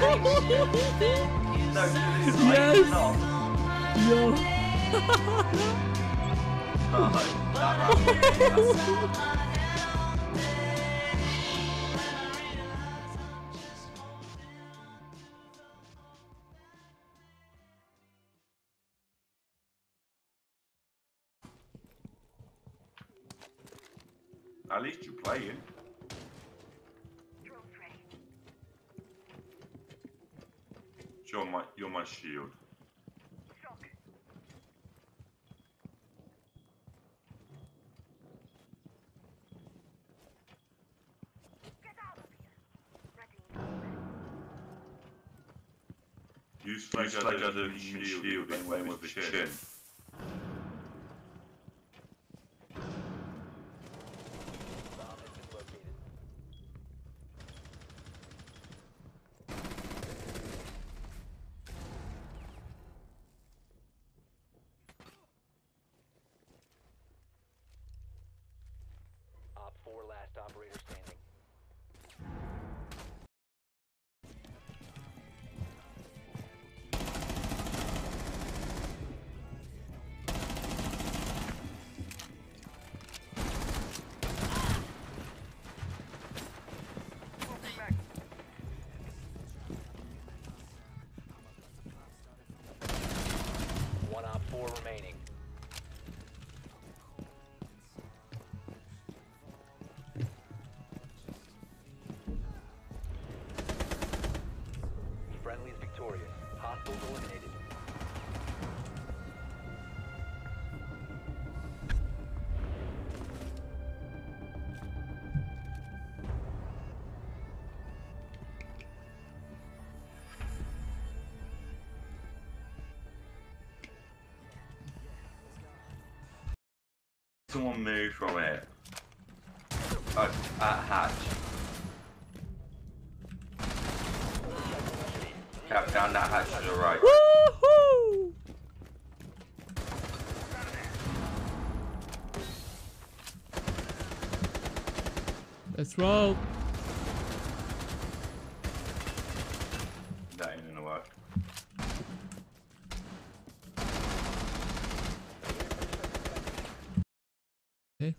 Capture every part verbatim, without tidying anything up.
No, Yes. not. Yo. No, that round. At least you're playing. You're my, you're my shield. You like other shield and went with the chin. Op four last operator standing. One op four remaining. Friendly's victorious. Hostiles eliminated. Someone move from it. Oh, at hatch. Cap down that hatch to the right. Woohoo! Let's roll. That ain't gonna work. Okay.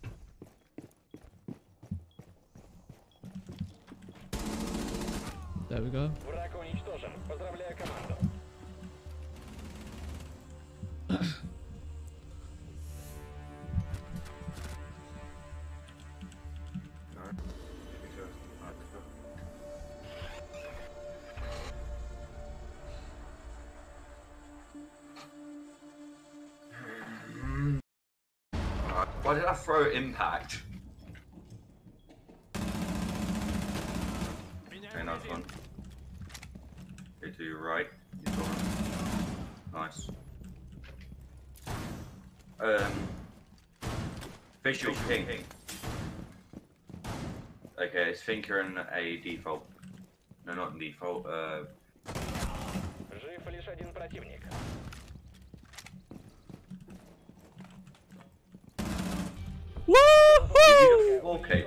There we go. Враг уничтожен. Поздравляю команду. Why did I throw impact? Okay, nice one. Okay, to your right. Nice. Um, visual ping. Okay, it's Finker and a default. No, not default. Uh, Жив лишь один противник. Woohoo! okay.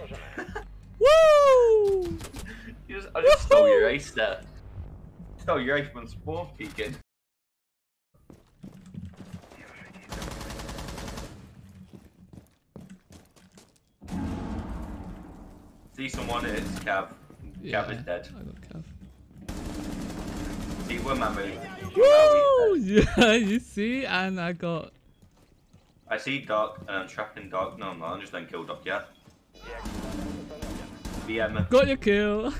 Woo! You just, I just stole your ace there. Stole your ace when spawn peeking. See someone is Cav. Yeah, Cav is dead. I got Cav. See one man move. Woo! Yeah, you see, and I got. I see Dark, um, trapping Dark. No, no, I'm just don't kill Dark yet. B M. Got your kill.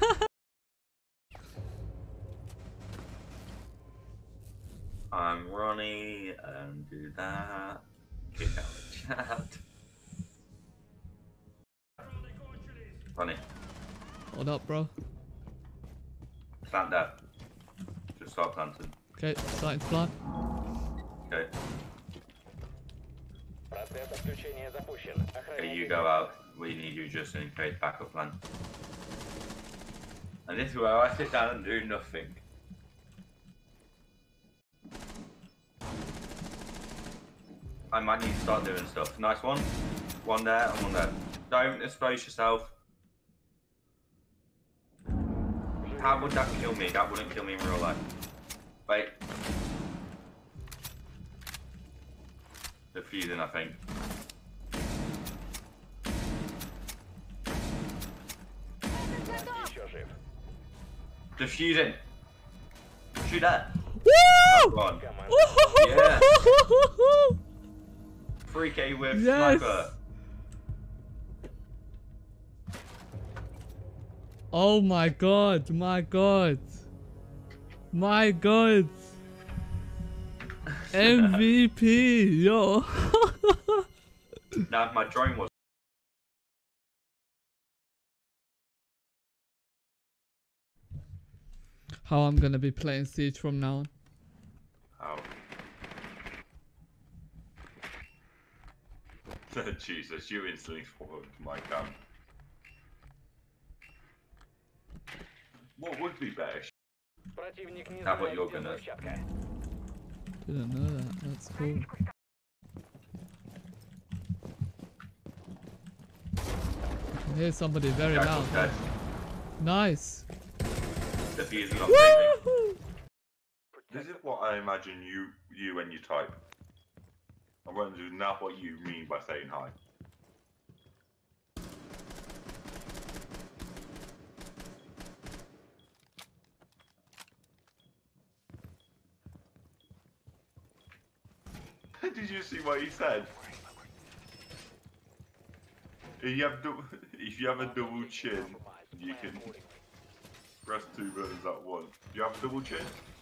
I'm Ronnie, and do that. Kick out the chat. Ronnie, Hold up, bro. plant that. Just start planting. Okay, starting to fly. Okay. Процесс отключения запущен. Okay, you go out. We need you just in case backup plan. And this is where I sit down and do nothing. I might need to start doing stuff. Nice one. One there and one there. Don't expose yourself. How would that kill me? That wouldn't kill me in real life. Wait. Defusing, I think. Еще жив. Defusing. Shoot that. Woo! Come on. Команда. Yeah. three K with Yes. sniper. Oh my god, my god. My god. M V P, yo. Nah, my drone was. How I'm gonna be playing Siege from now on. Oh. Jesus, you instantly forward my gun. What would be better? Противник не How about знает, you're где gonna- взрывчатка. Didn't know that. That's cool. I can hear somebody very Jack loud. was dead. Nice. Defusing on TV. Woohoo! This is what I imagine you you when you type. I wonder now what you mean by saying hi. Did you see what he said? If you have dou- if you have a double chin, you can press two buttons at once. Do you have a double chin?